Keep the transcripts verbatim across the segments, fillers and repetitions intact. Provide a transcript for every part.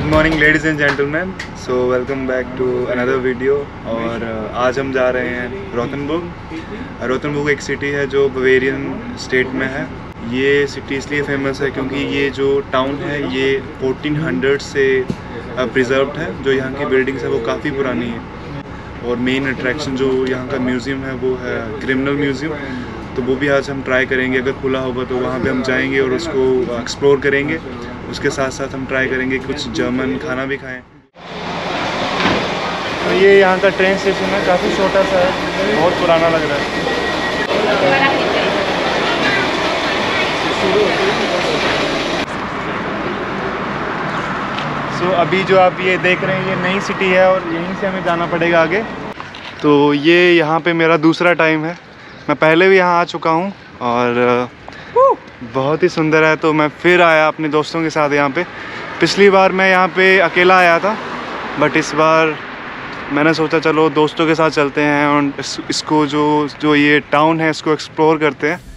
Morning ladies and gentleman, so welcome back to another video. और uh, आज हम जा रहे हैं रोथनबुर्ग। रोथनबुर्ग एक सिटी है जो बवेरियन स्टेट में है। ये सिटी इसलिए फेमस है क्योंकि ये जो टाउन है ये फोर्टीन हंड्रेड से प्रिजर्व्ड है। जो यहाँ की बिल्डिंग्स है वो काफ़ी पुरानी है। और मेन अट्रैक्शन जो यहाँ का म्यूज़ियम है वो है क्रिमिनल म्यूज़ियम। तो वो भी आज हम ट्राई करेंगे, अगर खुला होगा तो वहाँ पे हम जाएंगे और उसको एक्सप्लोर करेंगे। उसके साथ साथ हम ट्राई करेंगे कुछ जर्मन खाना भी खाएं। तो ये यहाँ का ट्रेन स्टेशन है, काफ़ी छोटा सा है, बहुत पुराना लग रहा है। सो so, अभी जो आप ये देख रहे हैं ये नई सिटी है और यहीं से हमें जाना पड़ेगा आगे। तो ये यहाँ पे मेरा दूसरा टाइम है। मैं पहले भी यहाँ आ चुका हूँ और बहुत ही सुंदर है। तो मैं फिर आया अपने दोस्तों के साथ यहाँ पे। पिछली बार मैं यहाँ पे अकेला आया था, बट इस बार मैंने सोचा चलो दोस्तों के साथ चलते हैं और इस, इसको जो जो ये टाउन है इसको एक्सप्लोर करते हैं।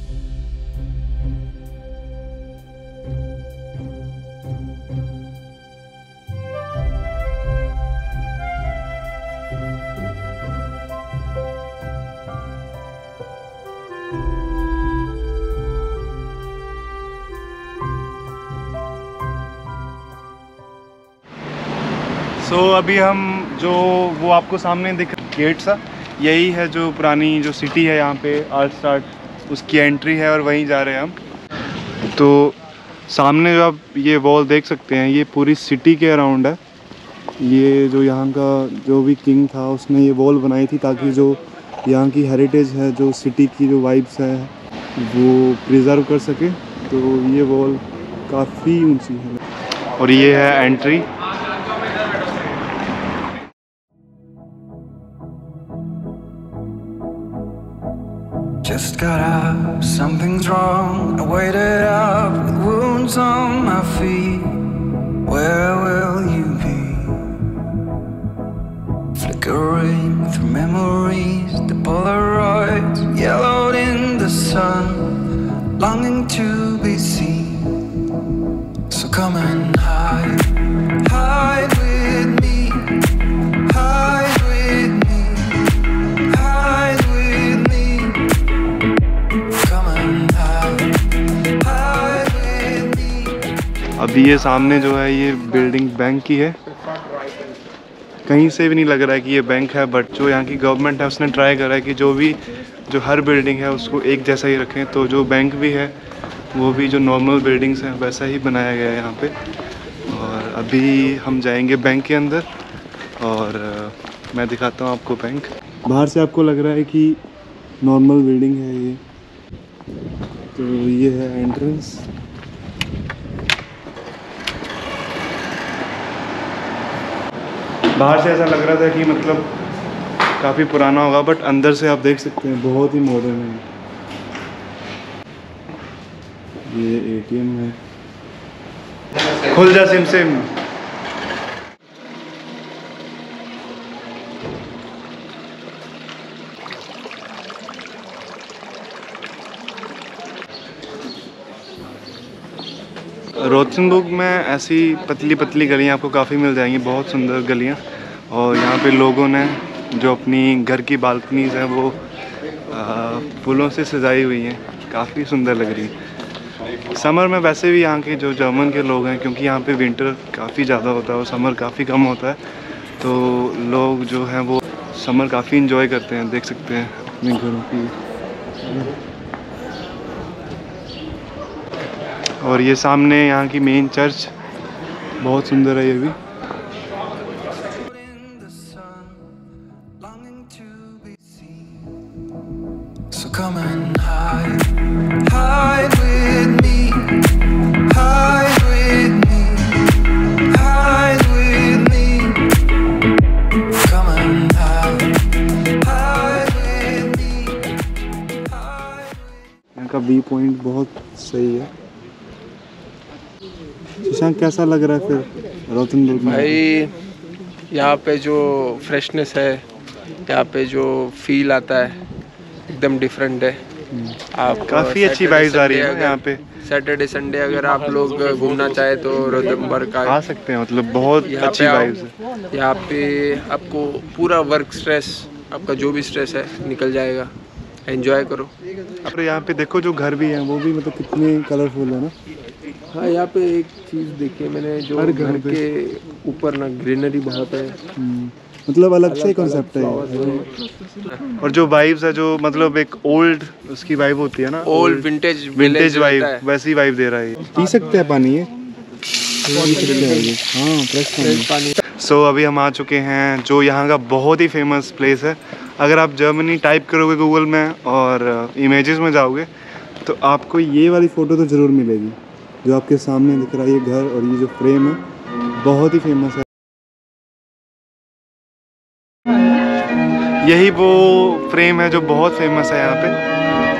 सो so, अभी हम जो वो आपको सामने दिख गेट सा, यही है जो पुरानी जो सिटी है यहाँ पे आर्ट स्टार्ट, उसकी एंट्री है और वहीं जा रहे हैं हम। तो सामने जो आप ये वॉल देख सकते हैं ये पूरी सिटी के अराउंड है। ये जो यहाँ का जो भी किंग था उसने ये वॉल बनाई थी ताकि जो यहाँ की हेरिटेज है, जो सिटी की जो वाइब्स है वो प्रिजर्व कर सके। तो ये वॉल काफ़ी ऊंची है और ये है entry. Just got up, something's wrong. I waited up with wounds on my feet. Where will you be? Flickering through memories, the Polaroids yellowed in the sun, longing to be seen. So come and hide, hide with me, hide with me, hide with me. अभी ये सामने जो है ये building bank की है। कहीं से भी नहीं लग रहा है कि ये बैंक है, बट जो यहाँ की गवर्नमेंट है उसने ट्राई करा है कि जो भी जो हर बिल्डिंग है उसको एक जैसा ही रखें। तो जो बैंक भी है वो भी जो नॉर्मल बिल्डिंग्स हैं वैसा ही बनाया गया है यहाँ पे। और अभी हम जाएंगे बैंक के अंदर और मैं दिखाता हूँ आपको बैंक। बाहर से आपको लग रहा है कि नॉर्मल बिल्डिंग है ये। तो ये है एंट्रेंस। बाहर से ऐसा लग रहा था कि मतलब काफ़ी पुराना होगा, बट अंदर से आप देख सकते हैं बहुत ही मॉडर्न है। ये एटीएम है। खुल जा सिम सिम। रोथनबुर्ग में ऐसी पतली पतली गलियाँ आपको काफ़ी मिल जाएंगी, बहुत सुंदर गलियाँ। और यहाँ पे लोगों ने जो अपनी घर की बालकनीज हैं वो फूलों से सजाई हुई हैं, काफ़ी सुंदर लग रही है। समर में वैसे भी यहाँ के जो जर्मन के लोग हैं, क्योंकि यहाँ पे विंटर काफ़ी ज़्यादा होता है और समर काफ़ी कम होता है, तो लोग जो हैं वो समर काफ़ी इंजॉय करते हैं। देख सकते हैं अपने घरों की। और ये सामने यहाँ की मेन चर्च बहुत सुंदर है ये भी। So come and hide, hide with me, hide with me, hide with me. Come and hide, hide with me, hide with me. यहाँ का व्यू पॉइंट बहुत सही है। शशांक, कैसा लग रहा है फिर रोथनबुर्ग में? भाई यहाँ पे जो फ्रेशनेस है, यहाँ पे जो फील आता है एकदम डिफरेंट है। आप काफ़ी अच्छी वाइब्स आ रही है यहाँ पे। सैटरडे संडे अगर आप लोग घूमना चाहे तो रोथनबर्ग का आ सकते हैं, मतलब बहुत अच्छी वाइब्स है यहाँ पे। आपको पूरा वर्क स्ट्रेस, आपका जो भी स्ट्रेस है निकल जाएगा, एंजॉय करो। और यहाँ पे देखो जो घर भी है वो भी मतलब कितने कलरफुल है ना। हाँ, यहाँ पे एक चीज़ देखी है मैंने, जो हर घर घर पे के ऊपर ना ग्रीनरी बहुत है, मतलब अलग से कॉन्सेप्ट है। और जो वाइब्स है, जो मतलब एक ओल्ड उसकी वाइब होती है ना, ओल्ड विंटेज विंटेज वाइब, वैसी वाइब दे रहा है। पी सकते हैं पानी ये? हाँ, फ्रेश पानी। सो अभी हम आ चुके हैं जो यहाँ का बहुत ही फेमस प्लेस है। अगर आप जर्मनी टाइप करोगे गूगल में और इमेजेस में जाओगे तो आपको ये वाली फ़ोटो तो ज़रूर मिलेगी, जो आपके सामने दिख रहा है ये घर और ये जो फ्रेम है बहुत ही फेमस है। यही वो फ्रेम है जो बहुत फेमस है यहाँ पे।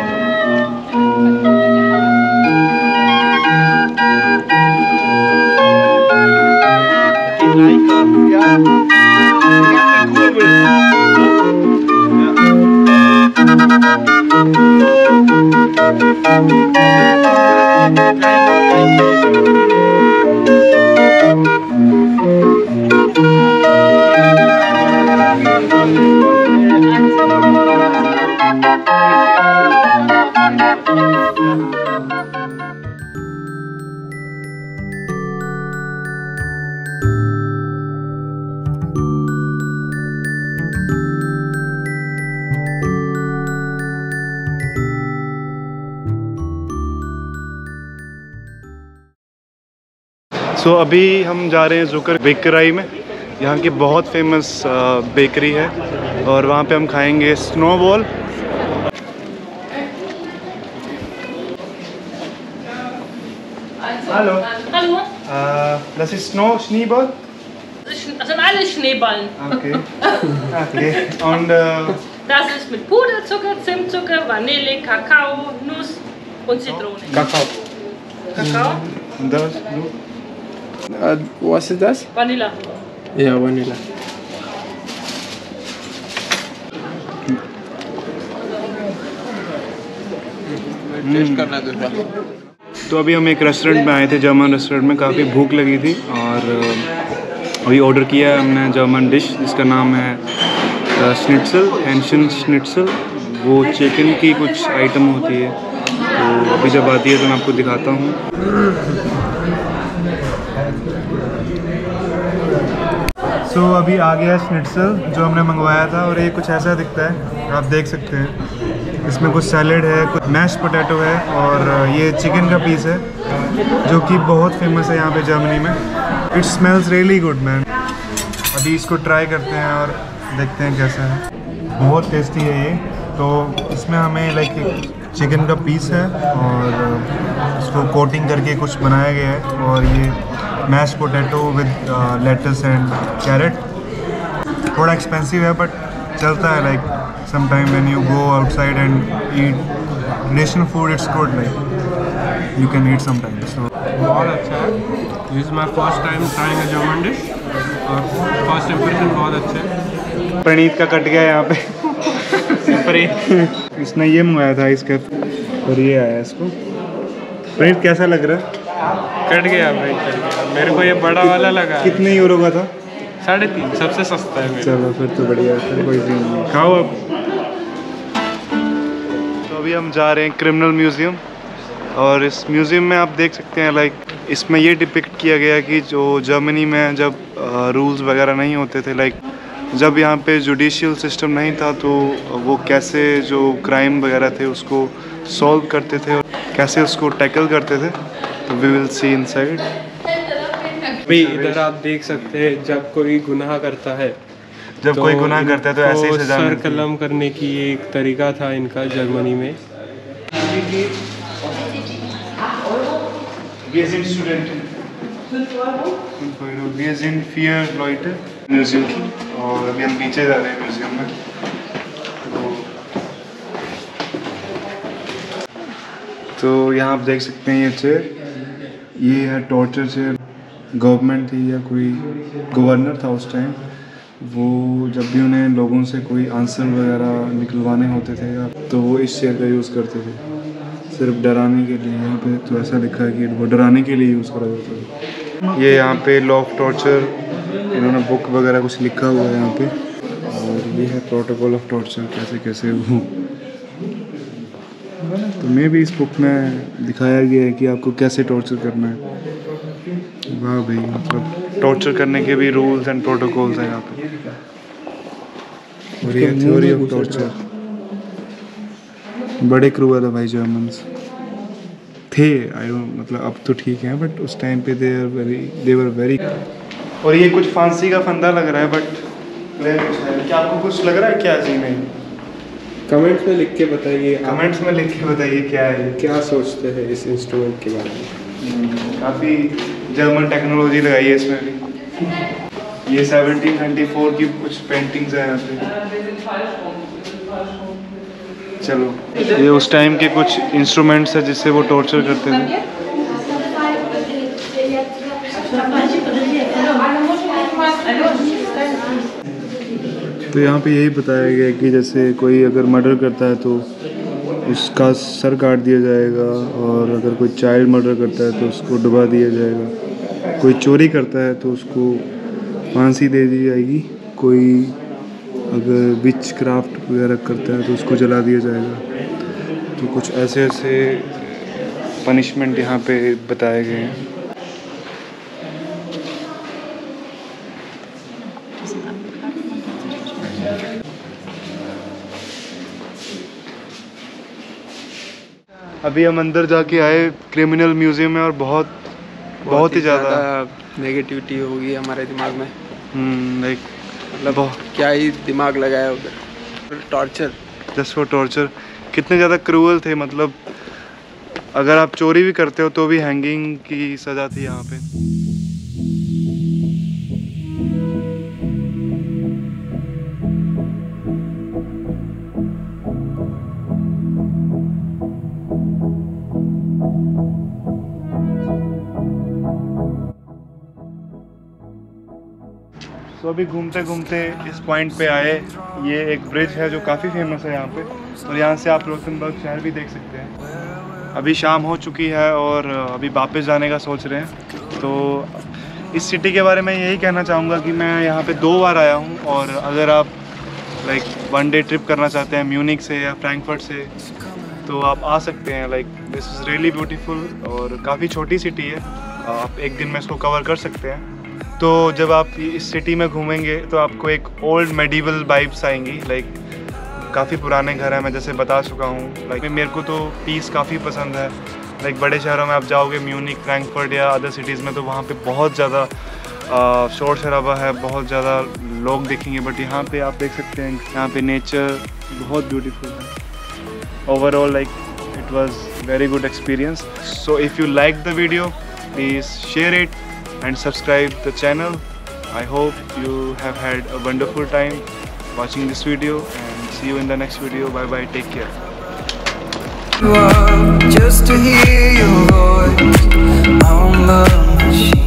सो so, अभी हम जा रहे हैं ज़ुकर बेकराई में। यहाँ की बहुत फेमस बेकरी है और वहाँ पे हम खाएंगे snowball. Hallo. Hallo. Uh, das ist Snow Schneeball. Das sind alles Schneeballen. Okay. Okay. Und uh, das ist mit Puderzucker, Zimtzucker, Vanille, Kakao, Nuss und Zitrone. Kakao. Kakao? Und das? Uh, was is that? Vanilla. Yeah, vanilla. Taste करना दूसरा। तो अभी हम एक restaurant में आए थे, German restaurant में। काफ़ी भूख लगी थी और अभी ऑर्डर किया है हमने जर्मन डिश जिसका नाम है स्निट्सल, हेंशन स्निट्सल। वो चिकन की कुछ आइटम होती है, तो अभी जब आती है तो मैं आपको दिखाता हूँ। सो so, अभी आ गया स्निट्सल जो हमने मंगवाया था और ये कुछ ऐसा दिखता है, आप देख सकते हैं। इसमें कुछ सैलेड है, कुछ मैश पोटैटो है और ये चिकन का पीस है जो कि बहुत फेमस है यहाँ पे जर्मनी में। It smells really good man. अभी इसको ट्राई करते हैं और देखते हैं कैसा है। बहुत टेस्टी है ये। तो इसमें हमें लाइक चिकन का पीस है और इसको कोटिंग करके कुछ बनाया गया है और ये mash potato with lettuce and carrot. थोड़ा एक्सपेंसिव है बट चलता है। Like sometime when you go outside and eat traditional food, it's good, like you can eat sometimes. So बहुत अच्छा है। This is my first time trying a German dish और first impression बहुत अच्छा है। प्रणीत का कट गया यहाँ पे। इसने ये मंगाया था इसका और ये आया इसको। प्रणीत कैसा लग रहा है? कट गया भाई, कट गया। मेरे को ये बड़ा वाला लगा। कितने यूरो का था? साढ़े तीन, सबसे सस्ता है। चलो फिर तो बढ़िया है, फिर कोई सीन नहीं। खाओ अब। तो अभी हम जा रहे हैं क्रिमिनल म्यूज़ियम और इस म्यूज़ियम में आप देख सकते हैं लाइक इसमें ये डिपिक्ट किया गया कि जो जर्मनी में जब रूल्स वगैरह नहीं होते थे, लाइक जब यहाँ पे जुडिशियल सिस्टम नहीं था तो वो कैसे जो क्राइम वगैरह थे उसको सॉल्व करते थे और कैसे उसको टैकल करते थे। तो वी विल सी इनसाइड। भी इधर आप देख सकते हैं जब कोई गुनाह करता है, जब तो कोई गुनाह करता है तो ऐसे ही सजा सर मिलती है। कलम करने की एक तरीका था इनका जर्मनी में। Wir sind Studenten. fünf Euro? fünf Euro. Wir sind vier Leute museum की और अभी हम नीचे जा रहे हैं म्यूजियम में। तो तो यहाँ आप देख सकते हैं ये चेयर, ये है टॉर्चर चेयर। गवर्नमेंट थी या कोई गवर्नर था उस टाइम, वो जब भी उन्हें लोगों से कोई आंसर वगैरह निकलवाने होते थे तो वो इस चेयर का यूज़ करते थे। सिर्फ डराने के लिए। यहाँ पे तो ऐसा लिखा है कि वो डराने के लिए यूज़ करा जाता है। ये यहाँ पे लॉ ऑफ टॉर्चर, इन्होंने बुक वगैरह कुछ लिखा हुआ है यहाँ पे। और ये है प्रोटोकॉल ऑफ टॉर्चर, कैसे कैसे वो। तो मैं भी इस बुक में दिखाया गया है कि आपको कैसे टॉर्चर करना है। वाह भाई, मतलब टॉर्चर करने के भी रूल्स एंड प्रोटोकॉल्स हैं यहाँ पे। और ये थ्योरी ऑफ टॉर्चर। बड़े क्रूअल है भाई जर्मन्स थे। आई डोंट, मतलब अब तो ठीक है, बट उस टाइम पे they are very they were very. और ये कुछ फांसी का फंदा लग रहा है, बट क्या आपको कुछ लग रहा है क्या सीन है? कमेंट्स में लिख के बताइए, कमेंट्स में लिख के बताइए क्या है, क्या सोचते हैं इस इंस्ट्रूमेंट के बारे में। काफ़ी जर्मन टेक्नोलॉजी लगाई है इसमें भी। ये सेवनटीन ट्वेंटी फोर की कुछ पेंटिंग्स हैं यहाँ पे। चलो, ये उस टाइम के कुछ इंस्ट्रूमेंट्स हैं जिससे वो टॉर्चर करते थे। तो यहाँ पे यही बताया गया कि जैसे कोई अगर मर्डर करता है तो उसका सर काट दिया जाएगा, और अगर कोई चाइल्ड मर्डर करता है तो उसको डुबा दिया जाएगा, कोई चोरी करता है तो उसको फांसी दे दी जाएगी, कोई अगर विच क्राफ्ट वगैरह करता है तो उसको जला दिया जाएगा। तो कुछ ऐसे ऐसे पनिशमेंट यहाँ पे बताए गए हैं। अभी हम अंदर जाके आए क्रिमिनल म्यूजियम में, और बहुत बहुत ही ज़्यादा नेगेटिविटी होगी हमारे दिमाग में। लाइक मतलब क्या ही दिमाग लगाया उधर। Torture, just for torture. कितने ज़्यादा क्रूअल थे, मतलब अगर आप चोरी भी करते हो तो भी हैंगिंग की सज़ा थी यहाँ पे। तो अभी घूमते घूमते इस पॉइंट पे आए। ये एक ब्रिज है जो काफ़ी फेमस है यहाँ पे, और यहाँ से आप रोथनबर्ग शहर भी देख सकते हैं। अभी शाम हो चुकी है और अभी वापस जाने का सोच रहे हैं। तो इस सिटी के बारे में यही कहना चाहूँगा कि मैं यहाँ पे दो बार आया हूँ, और अगर आप लाइक वन डे ट्रिप करना चाहते हैं म्यूनिक से या फ्रैंकफर्ट से, तो आप आ सकते हैं। Like this is really beautiful, और काफ़ी छोटी सिटी है, आप एक दिन में इसको कवर कर सकते हैं। तो जब आप इस सिटी में घूमेंगे तो आपको एक ओल्ड मेडिवल वाइब्स आएंगी। लाइक काफ़ी पुराने घर हैं, मैं जैसे बता चुका हूँ। लाइक मेरे को तो पीस काफ़ी पसंद है। लाइक बड़े शहरों में आप जाओगे, म्यूनिक, फ्रैंकफर्ट या अदर सिटीज़ में, तो वहाँ पे बहुत ज़्यादा शोर शराबा है, बहुत ज़्यादा लोग दिखेंगे। बट यहाँ पे आप देख सकते हैं, यहाँ पे नेचर बहुत ब्यूटीफुल है। Overall like it was very good experience. So if you like the video, please share it and subscribe the channel. I hope you have had a wonderful time watching this video, and see you in the next video. Bye bye, take care. Just to hear your voice on the machine.